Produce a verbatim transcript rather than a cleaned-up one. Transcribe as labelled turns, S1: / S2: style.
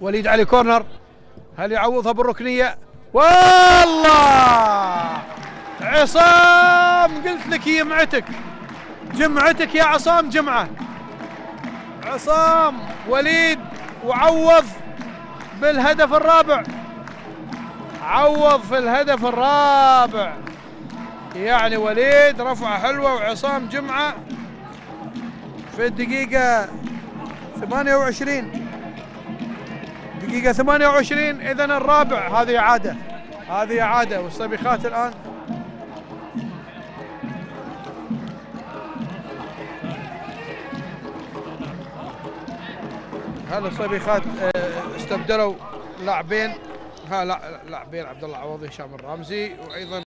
S1: وليد علي كورنر، هل يعوضها بالركنيه؟ والله عصام، قلت لك جمعتك جمعتك يا عصام، جمعه عصام وليد، وعوض بالهدف الرابع، عوض في الهدف الرابع. يعني وليد رفعه حلوه وعصام جمعه في الدقيقه ثمانية وعشرين، دقيقه ثمانية وعشرين. اذا الرابع، هذه اعاده، هذه اعاده. والصبيخات الان هل الصبيخات استبدلوا لاعبين، ها لا لاعبين، عبد الله عوضي، هشام الرامزي، وايضا